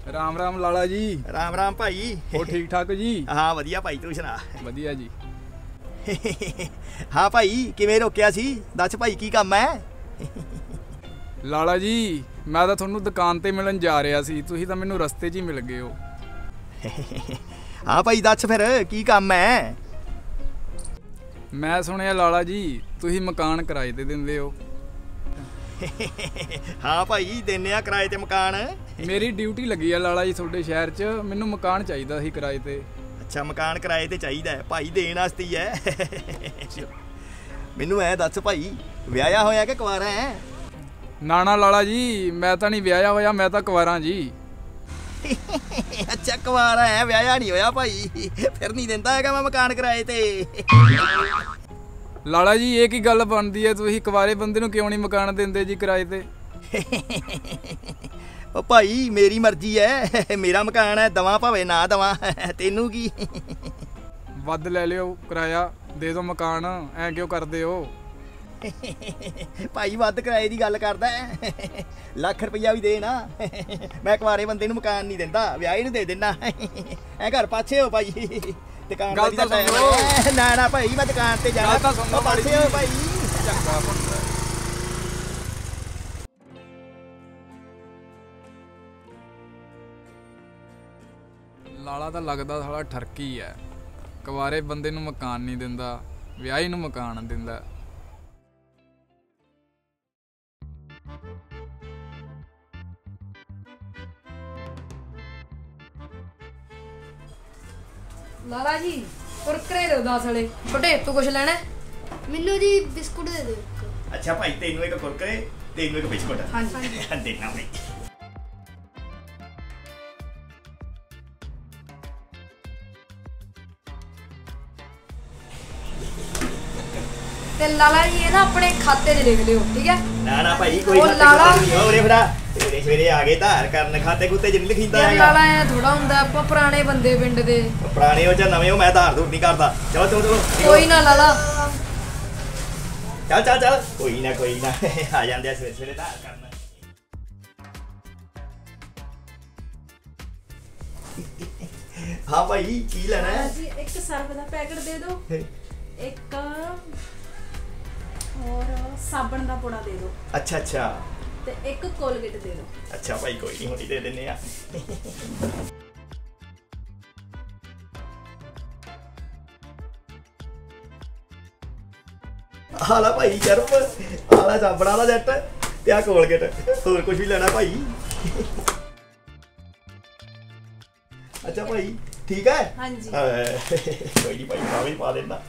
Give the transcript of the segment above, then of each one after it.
राम राम लाला जी। राम राम भाई। हो ठीक ठाक जी? हाँ वधिया भाई, तू सुना? वधिया जी। हाँ भाई, किवें रोकिया सी? दस भाई की काम है? लाला जी मैं तो थोनू दुकान ते मिलन जा रहा सी, तुसीं तां मैनू रस्ते 'च ही मिल गए हो। हाँ भाई दस फिर की काम है? मैं सुनिया लाला जी तुसीं मकान किराए ते दिंदे हो। हाँ भाई देने आ किराए ते मकान। मेरी ड्यूटी लगी है लाला जी थोड़े शहर च, मैनू मकान चाहिदा सी किराए ते। अच्छा मकान किराए ते चाहिदा है भाई, देण वास्ते ही है। मैनू ऐ दस भाई, विआहया होया कि कुंवारा है? ना ना लाला जी मैं तो नहीं विआहया होया, मैं तो कुंवारा जी। अच्छा कुंवारा है, विआहया नहीं होया भाई, फिर नहीं दिंदा हैगा मैं मकान किराए ते। लाला जी ये की गल बनदी है, तुसीं कुंवारे बंदे नूं क्यों नहीं मकान दिंदे जी किराए ते? ओ भाई मेरी मर्जी है, मेरा मकान है, दवा भावे ना दवा, तेनू की? वध ले लियो किराया, दे दो मकान, ऐ क्यों करदे हो? भाई वध किराए की गल करदा है, लाख रुपया भी दे ना, मैं कुंवारे बंदे नूं मकान नहीं दिंदा, विआहे नूं दे दिना। ऐ घर पाछे हो भाई, दुकानदारी दा टाइम है। ना ना भाई मैं दुकान ते जाना, पाछे हो भाई। चंगा बंदा। लाला तो लगदा साला ठरकी है, कुंवारे बंदे नूं मकान नहीं दिंदा, विआही नूं मकान दिंदा। लाला जी कुरकुरे दो 10 वाले। छोटे तू कुछ लेना है? ਮੈਨੂੰ ਜੀ ਬਿਸਕੁਟ ਦੇ ਦਿਓ ਇੱਕ। अच्छा भाई तेनू एक कुरकुरे, तेनू एक बिस्कुट। हाँ जी देना भाई। ते लाला जी ये ना अपने खाते 'ਚ लिख लियो, ठीक है? ना ना भाई कोई ਉਹ खाते ਲਾਲਾ नहीं हो रे फिरा, सवेरे सवेरे आ गए धार करन, खाते कुत्ते च नहीं लिखींदा ਤੇ हैगा। ਲਾਲਾ ਐ ਥੋੜਾ ਹੁੰਦਾ, ਆਪਾਂ ਪੁਰਾਣੇ ਬੰਦੇ ਪਿੰਡ ਦੇ। पुराने हो चाहे नवे हो, मैं धार धूर नहीं करता। चलो चलो चलो ਕੋਈ ਨਾ ਲਾਲਾ, चल चल चल, कोई ना आ जांदे सवेरे सवेरे धार करन। हाँ भाई की लेना है? जी एक सर्फ का पैकेट दे दो, एक और साबण का पुड़ा दे दो, अच्छा अच्छा ते एक कोलगेट दे दो। अच्छा भाई कोई नहीं, होनी दे देने आ। आला भाई चरप, आला साबड़ा वाला जट ते आ कोलगेट, होर कुछ भी लेना भाई? अच्छा भाई ठीक है। हाँ जी कोई नहीं भाई, मैं भी पा देना।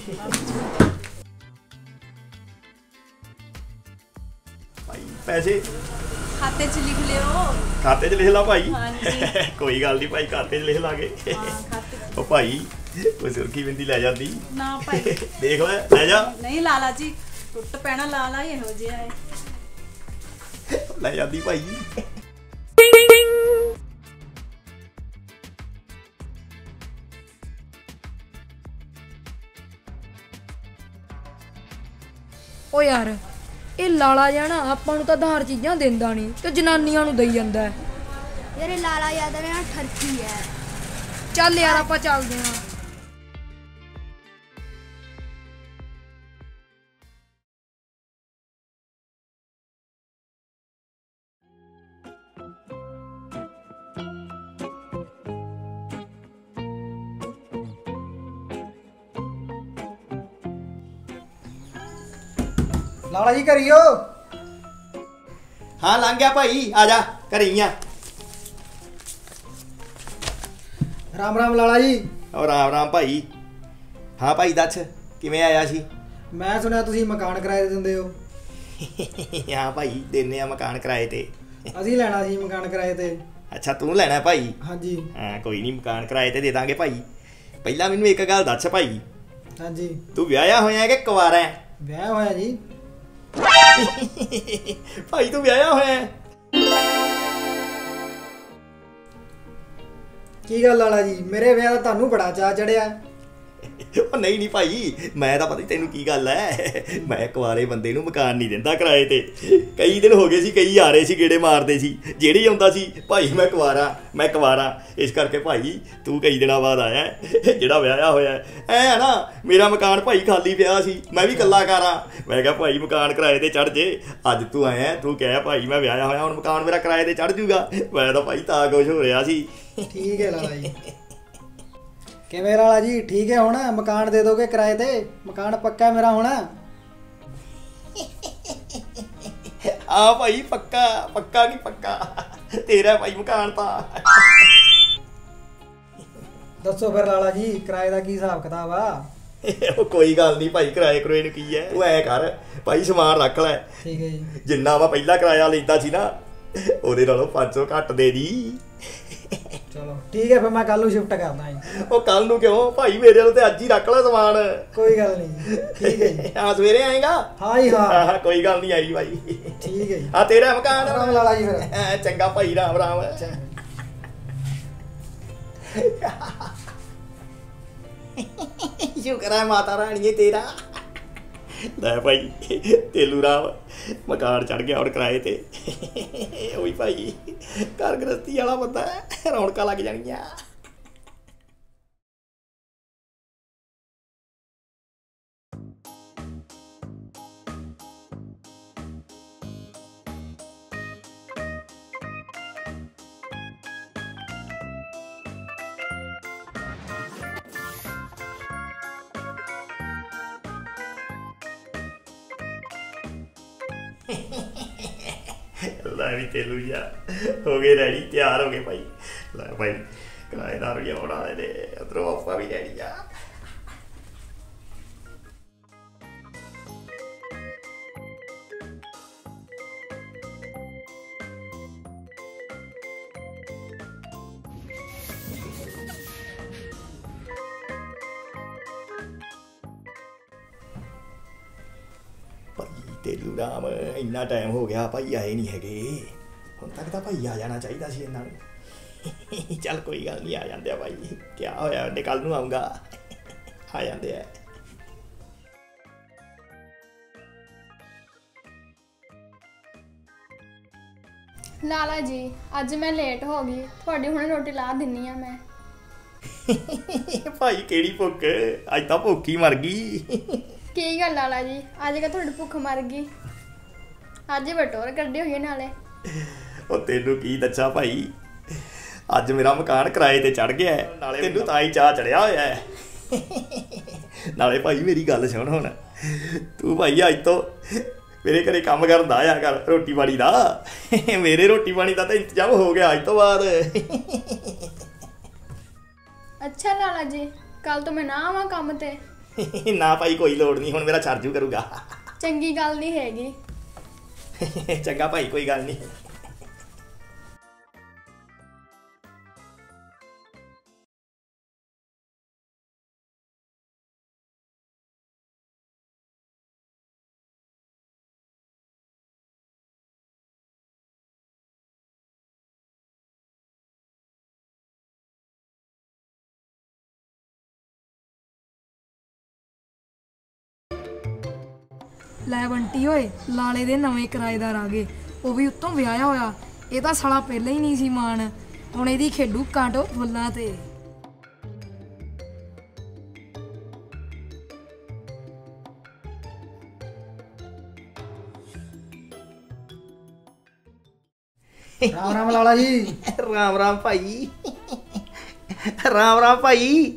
भाई पैसे खाते च लिख लियो। खाते च लिख ला भाई। हाँ जी। कोई गल नहीं भाई, खाते च लिख लागे। हाँ, खाते ओ भाई कोई सुर्खी बिंदी ले जाती, ना भाई देख ले जा। नहीं लाला जी टुट पैना, लाला ही हो जिहा है। ले जाती भाई। ਓ ਯਾਰ ਇਹ ਲਾਲਾ ਜਿਹਾ ਨਾ ਆਪਾਂ ਨੂੰ ਤਾਂ ਆਧਾਰ ਚੀਜ਼ਾਂ ਦਿੰਦਾ ਨਹੀਂ ਤੇ ਜਨਾਨੀਆਂ ਨੂੰ ਦੇਈ ਜਾਂਦਾ ਹੈ। ਯਾਰ ਇਹ ਲਾਲਾ ਯਾਦਵ ਨਾ ਠਰਕੀ ਹੈ। ਚੱਲ ਯਾਰ ਆਪਾਂ ਚੱਲਦੇ ਆਂ। लाला जी करियो। हाँ लंघ गया भाई, आ जा घरे ही आ। राम राम लाला जी। और राम राम भाई। हाँ भाई दस किवें आया सी? मैं सुनिया तुसीं मकान किराए ते दिंदे हो। हाँ भाई देने आ मकान किराए ते। ਅਸੀਂ ਲੈਣਾ ਸੀ ਮਕਾਨ ਕਿਰਾਏ ਤੇ। अच्छा तू लेना भाई? ਹਾਂਜੀ हाँ कोई नहीं मकान किराए ते दे दांगे भाई। पहला मैनू एक गल दस भाई, ਹਾਂਜੀ तू विआहया होया कि कुंवारा है? ਵਿਆਹ ਹੋਇਆ ਜੀ। भाई तू विआहया होया है? ਕੀ ਗੱਲ ਲਾਲਾ ਜੀ, ਮੇਰੇ ਵਿਆਹ ਦਾ ਤੁਹਾਨੂੰ ਬੜਾ ਚਾਅ ਚੜਿਆ। ਉਹ ਨਹੀਂ ਭਾਈ, ਮੈਂ ਤਾਂ ਪਤਾ ਹੀ ਤੈਨੂੰ ਕੀ ਗੱਲ ਹੈ, ਮੈਂ ਕੁਆਰੇ ਬੰਦੇ ਨੂੰ ਮਕਾਨ ਨਹੀਂ ਦਿੰਦਾ ਕਿਰਾਏ ਤੇ। ਕਈ ਦਿਨ ਹੋ ਗਏ ਸੀ, ਕਈ ਆ ਰਹੇ ਸੀ ਗੇੜੇ ਮਾਰਦੇ ਸੀ, ਜਿਹੜੇ ਆਉਂਦਾ ਸੀ ਭਾਈ ਮੈਂ ਕੁਆਰਾ। ਇਸ ਕਰਕੇ ਭਾਈ ਤੂੰ ਕਈ ਦਿਨਾਂ ਬਾਅਦ ਆਇਆ, ਜਿਹੜਾ ਵਿਆਹਿਆ ਹੋਇਆ ਐ ਨਾ। ਮੇਰਾ ਮਕਾਨ ਭਾਈ ਖਾਲੀ ਪਿਆ ਸੀ, ਮੈਂ ਵੀ ਇਕੱਲਾ ਕਾਰਾਂ। ਮੈਂ ਕਿਹਾ ਭਾਈ ਮਕਾਨ ਕਿਰਾਏ ਤੇ ਚੜ੍ਹ ਜੇ। ਅੱਜ ਤੂੰ ਆਇਆ, ਤੂੰ ਕਹਿ ਭਾਈ ਮੈਂ ਵਿਆਹਿਆ ਹੋਇਆ, ਹੁਣ ਮਕਾਨ ਮੇਰਾ ਕਿਰਾਏ ਤੇ ਚੜ੍ਹ ਜੂਗਾ। ਮੈਂ ਤਾਂ ਭਾਈ ਤਾਂ ਖੁਸ਼ ਹੋ ਰਿਹਾ ਸੀ। ਠੀਕ ਹੈ ਲਾਲਾ ਜੀ। ਕਿਵੇਂ ਲਾਲਾ ਜੀ, ਠੀਕ ਹੈ ਹੁਣ ਮਕਾਨ ਦੇ ਦੋਗੇ ਕਿਰਾਏ ਤੇ? ਮਕਾਨ ਪੱਕਾ ਮੇਰਾ ਹੁਣ? ਹਾਂ ਭਾਈ ਪੱਕਾ ਕੀ ਪੱਕਾ ਤੇਰਾ ਭਾਈ ਮਕਾਨ ਤਾਂ। ਦੱਸੋ ਫਿਰ ਲਾਲਾ ਜੀ, ਕਿਰਾਏ ਦਾ ਕੀ ਹਿਸਾਬ ਕਿਤਾਬ ਆ? ਉਹ ਕੋਈ ਗੱਲ ਨਹੀਂ ਭਾਈ, ਕਿਰਾਏ ਕਰੋਏ ਨੂੰ ਕੀ ਹੈ। ਤੂੰ ਐ ਕਰ ਭਾਈ, ਸਮਾਨ ਰੱਖ ਲੈ। ਠੀਕ ਹੈ ਜੀ। ਜਿੰਨਾ ਵਾ ਪਹਿਲਾਂ ਕਿਰਾਇਆ ਲੈਂਦਾ ਸੀ ਨਾ, ਉਹਦੇ ਨਾਲੋਂ 500 ਘੱਟ ਦੇ ਦੀ। ਚਲੋ ਠੀਕ ਹੈ, ਫਿਰ ਮੈਂ ਕੱਲ ਨੂੰ ਸ਼ਿਫਟ ਕਰਦਾ ਜੀ। ਉਹ ਕੱਲ ਨੂੰ ਕਿਉਂ ਭਾਈ, ਮੇਰੇ ਵੱਲ ਤੇ ਅੱਜ ਹੀ ਰੱਖ ਲੈ ਸਮਾਨ। ਕੋਈ ਗੱਲ ਨਹੀਂ, ਠੀਕ ਹੈ ਜੀ। ਹਾਂ ਸਵੇਰੇ ਆਏਗਾ? ਹਾਂ ਜੀ ਹਾਂ। ਕੋਈ ਗੱਲ ਨਹੀਂ ਆਈ ਭਾਈ। ਠੀਕ ਹੈ ਜੀ। ਹਾਂ ਤੇਰਾ ਮਕਾਨ ਰਾਮ ਲਾਲਾ ਜੀ ਫਿਰ। ਚੰਗਾ ਭਾਈ, ਰਾਮ ਰਾਮ। ਸ਼ੁਕਰ ਹੈ ਮਾਤਾ ਰਾਣੀਏ ਤੇਰਾ। ਲੈ ਭਾਈ ਤੇਲੂ ਰਾਮ ਮਕਾਨ ਚੜ ਗਿਆ ਹੁਣ ਕਿਰਾਏ ਤੇ। ਉਹੀ ਭਾਈ ਘਰ ਗ੍ਰਸਤੀ ਵਾਲਾ ਬੰਦਾ, ਰੌਣਕਾਂ ਲੱਗ ਜਾਣਗੀਆਂ। ਲੈ ਵੀ ਤੇਲੂ ਜਾ ਹੋ ਗਏ ਰੈਡੀ, ਤਿਆਰ ਹੋ ਗਏ ਭਾਈ। ਲੈ ਭਾਈ ਕਿਰਾਏਦਾਰ ਵੀ ਆਉਣ ਵਾਲੇ ਨੇ, ਉੱਧਰੋਂ ਆਪਾਂ ਵੀ ਰੈਡੀ ਆ। ਤੇਲੂ ਰਾਮ ਇੰਨਾ ਟਾਈਮ ਹੋ ਗਿਆ, ਭਾਈ ਆਏ ਨਹੀਂ ਹੈਗੇ। ਹੁਣ ਤੱਕ ਤਾਂ ਭਾਈ ਆ ਜਾਣਾ ਚਾਹੀਦਾ ਸੀ ਇਹਨਾਂ ਨੂੰ। ਚੱਲ ਕੋਈ ਗੱਲ ਨਹੀਂ, ਆ ਜਾਂਦੇ ਆ ਭਾਈ। ਕਿਆ ਹੋਇਆ, ਉਹਨੇ ਕੱਲ ਨੂੰ ਆਊਂਗਾ, ਆ ਜਾਂਦੇ ਆ। ਲਾਲਾ ਜੀ ਅੱਜ ਮੈਂ ਲੇਟ ਹੋ ਗਈ, ਤੁਹਾਡੀ ਹੁਣੇ ਰੋਟੀ ਲਾ ਦਿੰਨੀ ਆ ਮੈਂ। ਭਾਈ ਕਿਹੜੀ ਭੁੱਖ, ਅੱਜ ਤਾਂ ਭੁੱਖ ਹੀ ਮਰ ਗਈ। ਕੀ ਗੱਲ ਲਾਲਾ ਜੀ, ਅੱਜ ਕੱਲ੍ਹ ਤੁਹਾਡੀ ਭੁੱਖ ਮਰ ਗਈ? ਅੱਜ ਬਟੋਰ ਕੱਢੀ ਹੋਈ ਨਾਲੇ। ਉਹ ਤੈਨੂੰ ਕੀ ਦੱਸਾਂ ਭਾਈ, ਅੱਜ ਮੇਰਾ ਮਕਾਨ ਕਿਰਾਏ ਤੇ ਚੜ ਗਿਆ, ਨਾਲੇ ਤੈਨੂੰ ਤਾਂ ਹੀ ਚਾਹ ਚੜਿਆ ਹੋਇਆ ਹੈ। ਨਾਲੇ ਭਾਈ ਮੇਰੀ ਗੱਲ ਸੁਣ ਹੁਣ, ਤੂੰ ਭਾਈ ਅੱਜ ਤੋਂ ਮੇਰੇ ਘਰੇ ਕੰਮ ਕਰਨ ਦਾ ਆਇਆ ਕਰ, ਰੋਟੀ ਪਾਣੀ ਦਾ। ਮੇਰੇ ਰੋਟੀ ਪਾਣੀ ਦਾ ਤਾਂ ਇੰਤਜ਼ਾਮ ਹੋ ਗਿਆ ਅੱਜ ਤੋਂ ਬਾਅਦ। ਅੱਛਾ ਲਾਲਾ ਜੀ, ਕੱਲ ਤੋਂ ਮੈਂ ਨਾ ਆਵਾਂ ਕੰਮ ਤੇ? ਨਾ ਭਾਈ ਕੋਈ ਲੋੜ ਨਹੀਂ, ਹੁਣ ਮੇਰਾ ਚਾਰਜੂ ਕਰੂਗਾ। ਚੰਗੀ ਗੱਲ ਨਹੀਂ ਹੈਗੀ। ਚੰਗਾ ਭਾਈ ਕੋਈ ਗੱਲ ਨਹੀਂ। ਲੈ ਬੰਟੀ ਓਏ, ਲਾਲੇ ਦੇ ਨਵੇਂ ਕਿਰਾਏਦਾਰ ਆ ਗਏ, ਉਹ ਵੀ ਉੱਤੋਂ ਵਿਆਹਿਆ ਹੋਇਆ। ਇਹ ਤਾਂ ਸਾਲਾ ਪਹਿਲਾਂ ਹੀ ਨਹੀਂ ਸੀ ਮਾਣ, ਹੁਣ ਇਹਦੀ ਖੇਡੂ ਕਾਂਟੋ ਫੁੱਲਾਂ ਤੇ। ਰਾਮ ਰਾਮ ਲਾਲਾ ਜੀ। ਰਾਮ ਰਾਮ ਭਾਈ, ਰਾਮ ਰਾਮ ਭਾਈ,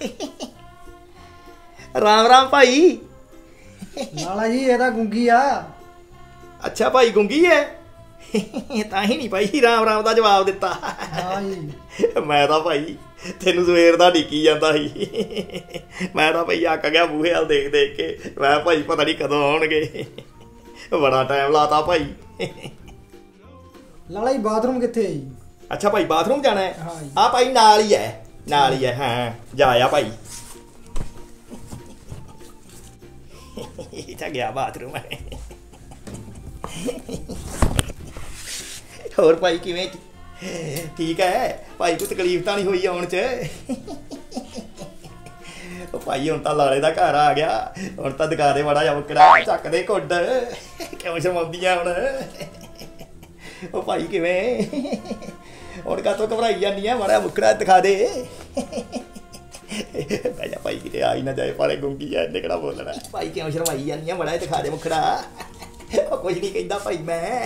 ਰਾਮ ਰਾਮ ਭਾਈ। ਲਾਲਾ ਜੀ ਇਹ ਤਾਂ ਗੁੰਗੀ ਆ। ਅੱਛਾ ਭਾਈ ਗੁੰਗੀ ਹੈ, ਤਾਂ ਹੀ ਨਹੀਂ ਭਾਈ ਰਾਮ ਰਾਮ ਦਾ ਜਵਾਬ ਦਿੱਤਾ। ਹਾਂ ਜੀ। ਮੈਂ ਤਾਂ ਭਾਈ ਤੈਨੂੰ ਸਵੇਰ ਦਾ ਢੀਕੀ ਜਾਂਦਾ ਸੀ। ਮੈਂ ਤਾਂ ਭਾਈ ਅੱਕ ਗਿਆ ਬੂਹੇ ਵੱਲ ਦੇਖ ਦੇਖ ਕੇ। ਮੈਂ ਭਾਈ ਪਤਾ ਨਹੀਂ ਕਦੋਂ ਆਉਣਗੇ, ਬੜਾ ਟਾਈਮ ਲਾਤਾ ਭਾਈ। ਲਾਲਾ ਜੀ ਬਾਥਰੂਮ ਕਿੱਥੇ ਹੈ ਜੀ? ਅੱਛਾ ਭਾਈ ਬਾਥਰੂਮ ਜਾਣਾ ਹੈ? ਹਾਂ ਜੀ। ਆ ਭਾਈ ਨਾਲ ਹੀ ਹੈ, ਨਾਲ ਹੀ ਹੈ। ਹਾਂ ਜਾ ਆ ਭਾਈ। ਇੱਥੇ ਗਿਆ ਬਾਥਰੂਮ ਹੈ। ਹੋਰ ਭਾਈ ਕਿਵੇਂ, ਠੀਕ ਹੈ ਭਾਈ? ਕੋਈ ਤਕਲੀਫ ਤਾਂ ਨਹੀਂ ਹੋਈ ਆਉਣ 'ਚ? ਭਾਈ ਹੁਣ ਤਾਂ ਲਾਲੇ ਦਾ ਘਰ ਆ ਗਿਆ, ਹੁਣ ਤਾਂ ਦਿਖਾ ਦੇ ਮਾੜਾ ਜਿਹਾ ਮੁੱਕੜਾ, ਚੱਕ ਦੇ ਕੁੱਡ। ਕਿਉਂ ਸ਼ਰਮਾਉਂਦੀਆਂ ਹੁਣ? ਉਹ ਭਾਈ ਕਿਵੇਂ ਹੁਣ ਕਾਹਤੋਂ ਘਬਰਾਈ ਜਾਂਦੀ ਆ? ਮਾੜਾ ਮੁੱਕੜਾ ਦਿਖਾ ਦੇ। ਬਹਿ ਜਾ ਭਾਈ, ਕਿਤੇ ਆ ਹੀ ਨਾ ਜਾਏ, ਪਾਲੇ ਗੁੰਗੀ ਆ, ਇਹਨੇ ਕਿਹੜਾ ਬੋਲਣਾ। ਭਾਈ ਕਿਉਂ ਸ਼ਰਮਾਈ ਜਾਂਦੀ ਆ? ਮਾੜਾ ਦਿਖਾ ਦੇ ਮੁੱਕੜਾ। ਉਹ ਕੁਝ ਨਹੀਂ ਕਹਿੰਦਾ ਭਾਈ ਮੈਂ।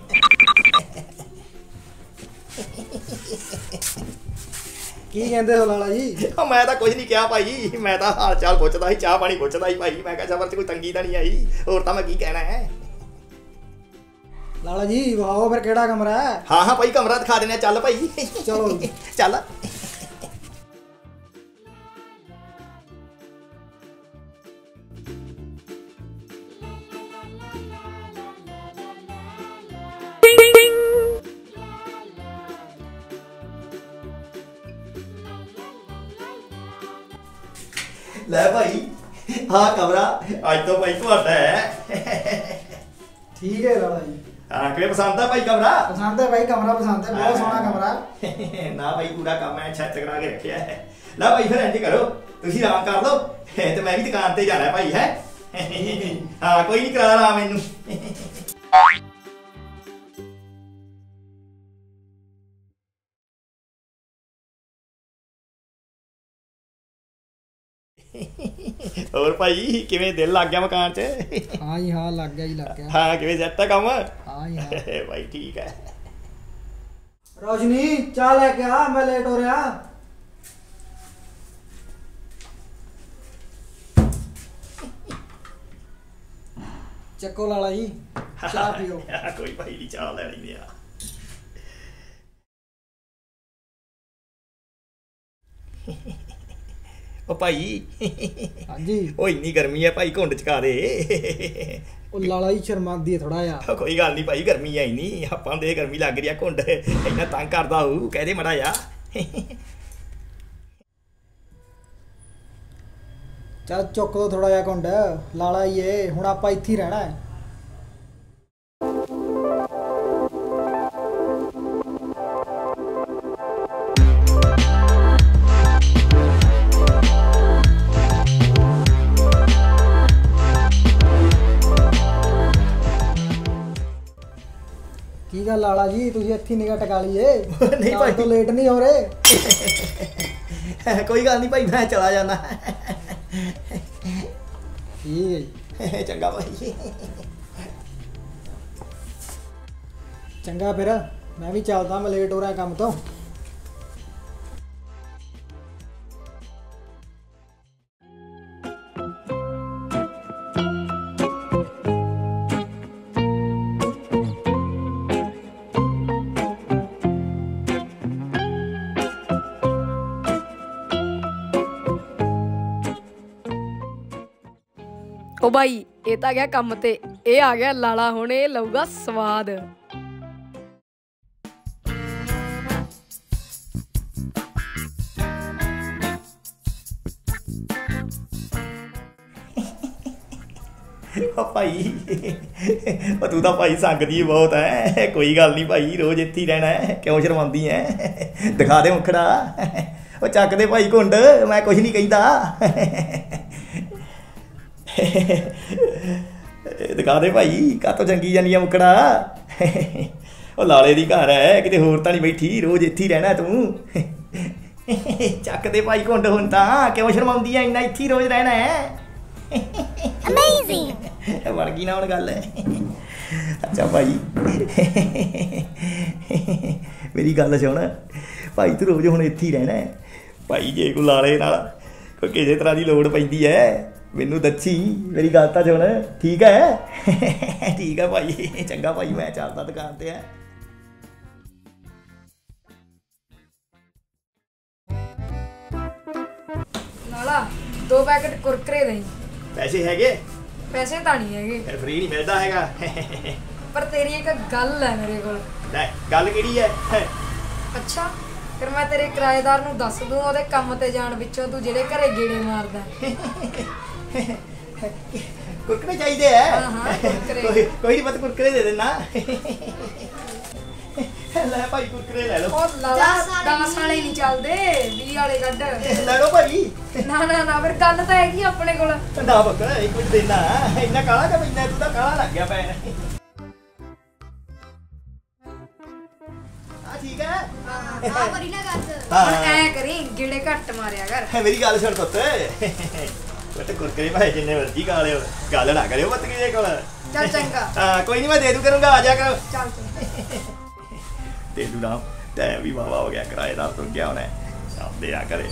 ਕੀ ਕਹਿੰਦੇ ਹੋ ਲਾਲਾ ਜੀ? ਮੈਂ ਤਾਂ ਕੁਝ ਨਹੀਂ ਕਿਹਾ ਭਾਈ, ਮੈਂ ਤਾਂ ਹਾਲ ਚਾਲ ਪੁੱਛਦਾ ਸੀ, ਚਾਹ ਪਾਣੀ ਪੁੱਛਦਾ ਸੀ ਭਾਈ। ਮੈਂ ਕਿਹਾ ਸਫ਼ਰ 'ਚ ਕੋਈ ਤੰਗੀ ਤਾਂ ਨਹੀਂ ਆਈ, ਹੋਰ ਤਾਂ ਮੈਂ ਕੀ ਕਹਿਣਾ ਹੈ। ਲਾਲਾ ਜੀ ਵਾਓ, ਫਿਰ ਕਿਹੜਾ ਕਮਰਾ ਹੈ? ਹਾਂ ਭਾਈ, ਕਮਰਾ ਦਿਖਾ ਦਿੰਦੇ ਆ, ਚੱਲ ਭਾਈ। ਚਲੋ ਚੱਲ। ਲੈ ਭਾਈ, ਹਾਂ ਕਮਰਾ ਅੱਜ ਤੋਂ ਭਾਈ ਤੁਹਾਡਾ ਹੈ। ਠੀਕ ਹੈ ਲਾਲਾ ਜੀ। ਹਾਂ ਕਿਵੇਂ ਪਸੰਦ ਆ ਭਾਈ ਕਮਰਾ? ਪਸੰਦ ਹੈ ਭਾਈ, ਕਮਰਾ ਪਸੰਦ ਹੈ, ਬਹੁਤ ਸੋਹਣਾ ਕਮਰਾ। ਨਾ ਭਾਈ ਪੂਰਾ ਕੰਮ ਹੈ, ਛੱਤ ਕਰਾ ਕੇ ਰੱਖਿਆ ਹੈ। ਲੈ ਭਾਈ ਫਿਰ ਇੰਜ ਕਰੋ, ਤੁਸੀਂ ਆਰਾਮ ਕਰ ਲਓ ਤੇ ਮੈਂ ਵੀ ਦੁਕਾਨ ਤੇ ਜਾਣਾ ਭਾਈ। ਹੈ ਹਾਂ ਕੋਈ ਨਹੀਂ, ਕਰਾ ਲਾ ਮੈਨੂੰ। ਹੋਰ ਭਾਈ ਕਿਵੇਂ ਦਿਲ ਲੱਗ ਗਿਆ ਮਕਾਨ 'ਚ? ਹਾਂ ਜੀ ਹਾਂ, ਲੱਗ ਗਿਆ ਜੀ, ਲੱਗ ਗਿਆ। ਹਾਂ ਕਿਵੇਂ ਸੈੱਟ ਆ ਕੰਮ? ਹਾਂ ਜੀ ਹਾਂ। ਭਾਈ ਠੀਕ ਹੈ। ਰੋਸ਼ਨੀ ਚਾਹ ਲੈ ਕੇ ਆ, ਮੈਂ ਲੇਟ ਹੋ ਰਿਹਾ। ਚੱਕੋ ਲਾਲਾ ਜੀ, ਚਾਹ ਪੀਓ। ਕੋਈ ਭਾਈ ਦੀ ਚਾਹ ਲੈ ਲੈਂਦੇ ਆ। ਉਹ ਭਾਈ ਹਾਂਜੀ। ਉਹ ਇੰਨੀ ਗਰਮੀ ਹੈ ਭਾਈ, ਘੁੰਡ ਚਕਾ ਦੇ। ਉਹ ਲਾਲਾ ਜੀ ਸ਼ਰਮਾਂਦੀ ਹੈ ਥੋੜਾ ਜਿਹਾ। ਕੋਈ ਗੱਲ ਨਹੀਂ ਭਾਈ, ਗਰਮੀ ਆਈ ਨਹੀਂ ਆਪਾਂ ਦੇ, ਗਰਮੀ ਲੱਗ ਰਹੀ ਆ, ਘੁੰਡ ਇੰਨਾ ਤੰਗ ਕਰਦਾ ਹੋਊ, ਕਹਿ ਦੇ ਮਾੜਾ ਜਿਹਾ। ਚੱਲ ਚੁੱਕ ਦੋ ਥੋੜਾ ਜਿਹਾ ਘੁੰਡ, ਲਾਲਾ ਜੀ ਏ, ਹੁਣ ਆਪਾਂ ਇੱਥੇ ਹੀ ਰਹਿਣਾ ਹੈ। ਕੀ ਗੱਲ ਲਾਲਾ ਜੀ, ਤੁਸੀਂ ਇੱਥੇ ਨਿਗਾਹ ਟਕਾ ਲਈਏ? ਨਹੀਂ ਭਾਈ, ਤੋਂ ਲੇਟ ਨਹੀਂ ਹੋ ਰਹੇ? ਕੋਈ ਗੱਲ ਨਹੀਂ ਭਾਈ, ਮੈਂ ਚਲਾ ਜਾਣਾ। ਠੀਕ ਹੈ ਜੀ। ਚੰਗਾ ਭਾਈ। ਚੰਗਾ ਫਿਰ ਮੈਂ ਵੀ ਚੱਲਦਾ, ਮੈਂ ਲੇਟ ਹੋ ਰਿਹਾ ਕੰਮ ਤੋਂ। ਉਹ ਬਾਈ, ਇਹ ਤਾਂ ਗਿਆ ਕੰਮ ਤੇ, ਇਹ ਆ ਗਿਆ ਲਾਲਾ, ਹੁਣ ਇਹ ਲਊਗਾ ਸਵਾਦ। ਉਹ ਭਾਈ ਉਹ ਤੂੰ ਤਾਂ ਭਾਈ ਸੰਗਦੀ ਬਹੁਤ ਹੈ। ਕੋਈ ਗੱਲ ਨਹੀਂ ਭਾਈ, ਰੋਜ਼ ਇੱਥੇ ਹੀ ਰਹਿਣਾ ਹੈ, ਕਿਉਂ ਸ਼ਰਮਾਉਂਦੀ ਹੈ? ਦਿਖਾ ਦੇ ਮੁਖੜਾ। ਉਹ ਚੱਕ ਦੇ ਭਾਈ ਘੁੰਡ, ਮੈਂ ਕੁਝ ਨਹੀਂ ਕਹਿੰਦਾ। ਦਿਖਾ ਦੇ ਭਾਈ, ਕਾਹਤੋਂ ਚੰਗੀ ਜਾਂਦੀ ਆ ਮੁਖੜਾ। ਉਹ ਲਾਲੇ ਦੀ ਘਰ ਹੈ, ਕਿਤੇ ਹੋਰ ਤਾਂ ਨਹੀਂ ਬੈਠੀ, ਰੋਜ਼ ਇੱਥੇ ਹੀ ਰਹਿਣਾ ਤੂੰ। ਚੱਕ ਦੇ ਭਾਈ ਘੁੰਡ, ਹੁਣ ਤਾਂ ਕਿਉਂ ਸ਼ਰਮਾਉਂਦੀ ਆ ਇੰਨਾ, ਇੱਥੇ ਹੀ ਰੋਜ਼ ਰਹਿਣਾ ਹੈ। ਅਮੇਜ਼ਿੰਗ ਬਣ ਗਈ ਨਾ ਹੁਣ ਗੱਲ। ਅੱਛਾ ਭਾਈ ਮੇਰੀ ਗੱਲ ਸੁਣ ਭਾਈ, ਤੂੰ ਰੋਜ਼ ਹੁਣ ਇੱਥੇ ਹੀ ਰਹਿਣਾ ਭਾਈ। ਜੇ ਕੋਈ ਲਾਲੇ ਨਾਲ ਕੋਈ ਕਿਸੇ ਤਰ੍ਹਾਂ ਦੀ ਲੋੜ ਪੈਂਦੀ ਹੈ ਮੈਨੂੰ ਦੱਸੀ, ਮੇਰੀ ਗੱਲ ਤਾਂ ਸੁਣ, ਠੀਕ ਹੈ? ਠੀਕ ਹੈ ਭਾਈ, ਚੰਗਾ ਭਾਈ, ਮੈਂ ਚੱਲਦਾ ਦੁਕਾਨ ਤੇ। ਹੈ ਲਾਲਾ 2 ਪੈਕਟ ਕੁਰਕਰੇ ਦੇਈ। ਪੈਸੇ ਹੈਗੇ? ਪੈਸੇ ਤਾਂ ਨਹੀਂ ਹੈਗੇ, ਫਿਰ ਫ੍ਰੀ ਨਹੀਂ ਮਿਲਦਾ ਹੈਗਾ। ਪਰ ਤੇਰੀ ਇੱਕ ਗੱਲ ਹੈ ਮੇਰੇ ਕੋਲ। ਲੈ ਗੱਲ ਕਿਹੜੀ ਹੈ? ਅੱਛਾ, ਫਿਰ ਮੈਂ ਤੇਰੇ ਕਿਰਾਏਦਾਰ ਨੂੰ ਦੱਸ ਦੂੰ, ਉਹਦੇ ਕੰਮ ਤੇ ਜਾਣ ਵਿੱਚੋਂ ਤੂੰ ਜਿਹੜੇ ਘਰੇ ਗੇੜੇ ਮਾਰਦਾ। ਕੁਰਕਰੇ ਚਾਹੀਦੇ ਆ? ਹਾਂ ਕੁਰਕਰੇ। ਕੋਈ ਨਹੀਂ, ਪਤਾ ਕੁਰਕਰੇ ਦੇ ਦੇਣਾ। ਲੈ ਭਾਈ ਕੁਰਕਰੇ ਲੈ ਲਓ ਉਹ ਲਾਲਾ 10 10 ਵਾਲੇ ਨਹੀਂ ਚੱਲਦੇ 20 ਵਾਲੇ ਕੱਢ ਲੈ ਲਓ ਭਾਈ ਨਾ ਨਾ ਨਾ ਫਿਰ ਗੱਲ ਤਾਂ ਹੈਗੀ ਆਪਣੇ ਕੋਲ ਨਾ ਬੱਕ ਇੱਕ ਮਿੰਟ ਦੇਣਾ ਇੰਨਾ ਕਾਲਾ ਕਿ ਇੰਨਾ ਤੂੰ ਤਾਂ ਕਾਲਾ ਲੱਗ ਗਿਆ ਪੈਣ ਆ ਠੀਕ ਹੈ ਆ ਕਰੀ ਨਾ ਗੱਲ ਹੁਣ ਐ ਕਰੀ ਗਿੜੇ ਘੱਟ ਮਾਰਿਆ ਕਰ ਮੇਰੀ ਗੱਲ ਸੁਣ ਪੁੱਤ ਪੁੱਤ ਕੁਰਕਰੇ ਭਾਈ ਜਿੰਨੇ ਮਰਜ਼ੀ ਖਾ ਲਿਓ ਗੱਲ ਨਾ ਕਰਿਓ ਬੱਤ ਕਿਸੇ ਕੋਲ ਚੱਲ ਚੰਗਾ ਹਾਂ ਕੋਈ ਨਹੀਂ ਮੈਂ ਦੇ ਦੂ ਕਰੂੰਗਾ ਆ ਜਾ ਕਰ ਚੱਲ ਚੱਲ ਤੇ ਦੂ ਨਾ ਟਾਈਮ ਵੀ ਵਾਵਾ ਹੋ ਗਿਆ ਕਿਰਾਏਦਾਰ ਤੋਂ ਗਿਆ ਹੋਣਾ ਸ਼ਾਮ ਦੇ ਆ ਕਰੇ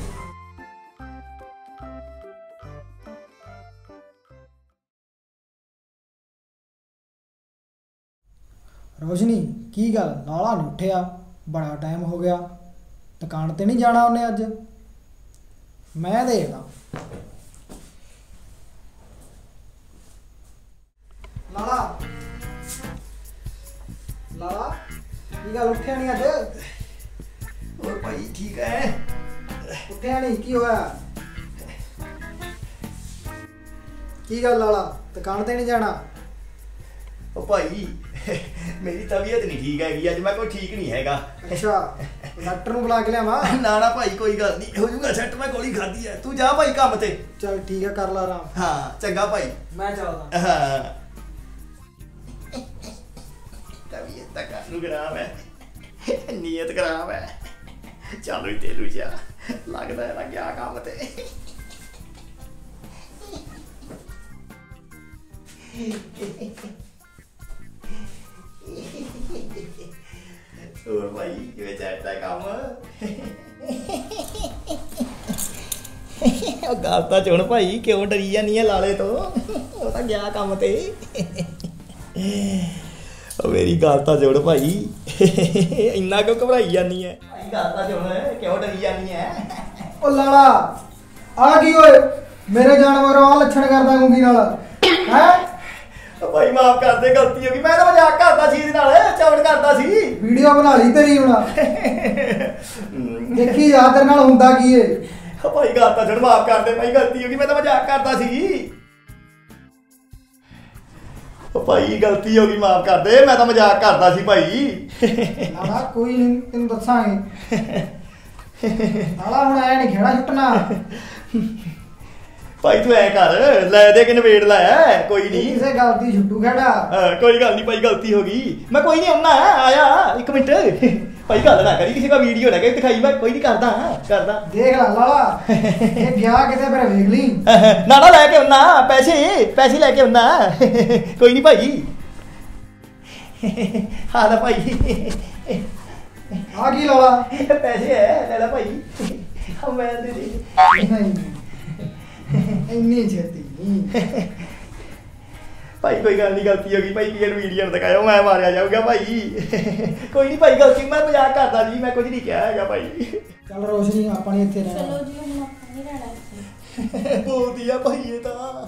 ਰੋਸ਼ਨੀ ਕੀ ਗੱਲ ਲਾਲਾ ਨਹੀਂ ਉੱਠਿਆ ਬੜਾ ਟਾਈਮ ਹੋ ਗਿਆ ਦੁਕਾਨ ਤੇ ਨਹੀਂ ਜਾਣਾ ਉਹਨੇ ਅੱਜ ਮੈਂ ਦੇਖਦਾ ਲਾਲਾ ਲਾਲਾ ਕੀ ਗੱਲ ਉੱਠਿਆ ਨਹੀਂ ਅੱਜ ਹੋਰ ਭਾਈ ਠੀਕ ਹੈ ਉੱਠਿਆ ਨਹੀਂ ਕੀ ਹੋਇਆ ਕੀ ਗੱਲ ਲਾਲਾ ਦੁਕਾਨ ਤੇ ਨਹੀਂ ਜਾਣਾ ਉਹ ਭਾਈ ਮੇਰੀ ਤਬੀਅਤ ਨਹੀਂ ਠੀਕ ਹੈਗੀ ਅੱਜ ਮੈਂ ਕੋਈ ਠੀਕ ਨਹੀਂ ਹੈਗਾ ਅੱਛਾ ਡਾਕਟਰ ਨੂੰ ਬੁਲਾ ਕੇ ਲਿਆਵਾਂ ਨਾ ਨਾ ਭਾਈ ਕੋਈ ਗੱਲ ਨਹੀਂ ਹੋ ਜੂਗਾ ਸੈੱਟ ਮੈਂ ਗੋਲੀ ਖਾਧੀ ਹੈ ਤੂੰ ਜਾ ਭਾਈ ਕੰਮ ਤੇ ਚਲ ਠੀਕ ਹੈ ਕਰ ਲਾ ਆਰਾਮ ਹਾਂ ਚੰਗਾ ਭਾਈ ਮੈਂ ਚੱਲਦਾ ਹਾਂ ਤਬੀਅਤ ਤਾਂ ਕਾਨੂੰ ਖਰਾਬ ਹੈ ਨੀਅਤ ਖਰਾਬ ਹੈ ਚਲੋ ਤੇ ਲੁਜਾ ਲੱਗਦਾ ਹੈ ਲੱਗਿਆ ਕੰਮ ਤੇ ਹੋਰ ਭਾਈ ਕਿਵੇਂ ਚੱਲਦਾ ਕੰਮ ਉਹ ਗੱਲ ਤਾਂ ਚੁਣ ਭਾਈ ਕਿਉਂ ਡਰੀ ਜਾਨੀ ਹੈ ਲਾਲੇ ਤੋਂ ਉਹ ਤਾਂ ਗਿਆ ਕੰਮ ਤੇ ਉਹ ਮੇਰੀ ਗੱਲ ਤਾਂ ਚੁਣ ਭਾਈ ਇੰਨਾ ਕਿਉਂ ਘਬਰਾਈ ਜਾਨੀ ਹੈ ਭਾਈ ਗੱਲ ਤਾਂ ਚੁਣ ਕਿਉਂ ਡਰੀ ਜਾਨੀ ਹੈ ਉਹ ਲਾਲਾ ਆ ਕੀ ਓਏ ਮੇਰੇ ਜਾਨਵਰ ਆ ਲੱਛਣ ਕਰਦਾ ਗੁੰਗੀ ਨਾਲ ਹੈ ਉਹ ਭਾਈ ਮਾਫ ਕਰ ਦੇ ਗਲਤੀ ਹੋ ਗਈ ਮੈਂ ਤਾਂ ਮਜ਼ਾਕ ਕਰਦਾ ਸੀ ਇਹਦੇ ਨਾਲ ਚੌੜ ਕਰਦਾ ਸੀ ਵੀਡੀਓ ਬਣਾ ਲਈ ਤੇਰੀ ਹੁਣ ਦੇਖੀ ਯਾਦ ਤੇਰੇ ਨਾਲ ਹੁੰਦਾ ਕੀ ਏ ਉਹ ਭਾਈ ਗੱਲ ਤਾਂ ਛੱਡ ਮਾਫ ਕਰ ਦੇ ਭਾਈ ਗਲਤੀ ਹੋ ਗਈ ਮੈਂ ਤਾਂ ਮਜ਼ਾਕ ਕਰਦਾ ਸੀ ਉਹ ਭਾਈ ਗਲਤੀ ਹੋ ਗਈ ਮਾਫ ਕਰ ਦੇ ਮੈਂ ਤਾਂ ਮਜ਼ਾਕ ਕਰਦਾ ਸੀ ਭਾਈ ਲਾਲਾ ਕੋਈ ਨਹੀਂ ਤੈਨੂੰ ਦੱਸਾਂਗੇ ਲਾਲਾ ਹੁਣ ਐ ਨਹੀਂ ਖੇੜਾ ਛੁੱਟਣਾ ਭਾਈ ਤੂੰ ਐ ਕਰ ਲੈ ਦੇ ਕਿ ਨਵੇੜ ਲੈ ਕੋਈ ਨਹੀਂ ਕਿਸੇ ਗੱਲ ਦੀ ਛੁੱਟੂ ਖੇੜਾ ਕੋਈ ਗੱਲ ਨਹੀਂ ਭਾਈ ਗਲਤੀ ਹੋ ਗਈ ਮੈਂ ਕੋਈ ਨਹੀਂ ਆਉਣਾ ਆਇਆ ਇੱਕ ਮਿੰਟ ਭਾਈ ਗੱਲ ਨਾ ਕਰੀ ਕਿਸੇ ਦਾ ਵੀਡੀਓ ਨਾ ਕਰੀ ਦਿਖਾਈ ਮੈਂ ਕੋਈ ਨਹੀਂ ਕਰਦਾ ਦੇਖ ਲੈ ਲਾਲਾ ਇਹ ਗਿਆ ਕਿਤੇ ਫਿਰ ਵੇਖ ਲਈ ਨਾ ਨਾ ਲੈ ਕੇ ਆਉਣਾ ਪੈਸੇ ਲੈ ਕੇ ਆਉਣਾ ਕੋਈ ਨਹੀਂ ਭਾਈ ਹਾਂ ਨਾ ਭਾਈ ਆ ਕੀ ਲਾਲਾ ਪੈਸੇ ਹੈ ਲੈ ਲੈ ਭਾਈ ਹਾਂ ਮੈਂ ਦੇ ਦੇ ਨਹੀਂ ਇੰਨੀ ਛੇਤੀ ਨਹੀਂ ਭਾਈ ਕੋਈ ਗੱਲ ਨਹੀਂ ਗਲਤੀ ਹੋ ਗਈ ਭਾਈ ਪੀਐਨ ਵੀਡੀਓ ਦਿਖਾਇਓ ਮੈਂ ਮਾਰਿਆ ਜਾਊਗਾ ਭਾਈ ਕੋਈ ਨਹੀਂ ਭਾਈ ਗਲਤੀ ਮੈਂ ਮਜ਼ਾਕ ਕਰਦਾ ਜੀ ਮੈਂ ਕੁਝ ਨਹੀਂ ਕਿਹਾ ਹੈਗਾ ਭਾਈ ਚੱਲ ਰੋਸ਼ਨੀ ਆਪਾਂ ਨੇ ਇੱਥੇ ਰਹਿਣਾ ਚਲੋ ਜੀ ਹੁਣ ਆਪਾਂ ਨਹੀਂ ਰਹਿਣਾ ਇੱਥੇ ਬੋਲਦੀ ਆ ਭਾਈ ਇਹ ਤਾਂ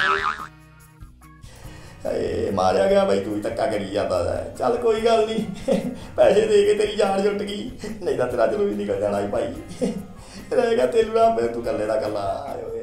ਏ ਮਾਰਿਆ ਗਿਆ ਭਾਈ ਤੂੰ ਵੀ ਧੱਕਾ ਕਰੀ ਜਾਂਦਾ ਹੈ ਚੱਲ ਕੋਈ ਗੱਲ ਨਹੀਂ ਪੈਸੇ ਦੇ ਕੇ ਤੇਰੀ ਜਾਨ ਜੁੱਟ ਗਈ ਨਹੀਂ ਤਾਂ ਤੇਰਾ ਜਲੂਸ ਨਿਕਲ ਜਾਣਾ ਸੀ ਭਾਈ ਰਹੇਗਾ ਤੇਲੂ ਰਾਮ ਤੂੰ ਕੱਲੇ ਦਾ ਕੱਲਾ